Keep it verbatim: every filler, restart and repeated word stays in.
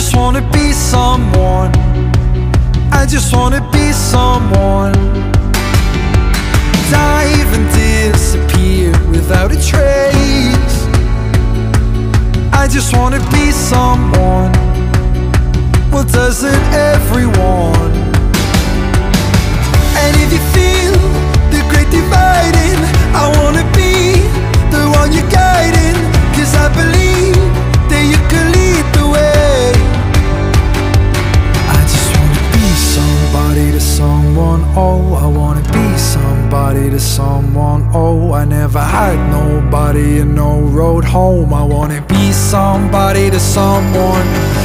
just wanna be someone. I just wanna be someone. Dive and disappear without a trace. I just wanna be someone. Well, doesn't everyone? And if you feel the great dividing, I wanna be the one you're guiding. Cause I believe that you can lead the way. I just wanna be somebody to someone. Oh, I wanna be somebody to someone. Oh, I never had nobody and no road home. I wanna be somebody to someone.